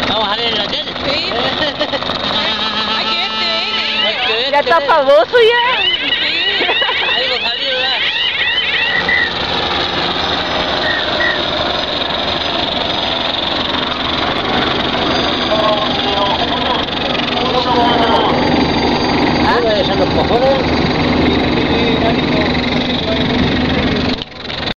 Vamos a salir en la tele. Sí. Hay que verte, Hay que verte. Ya está famoso ya. Sí. Ahí hemos salido ya. ¿Ah? ¿Son los cojones?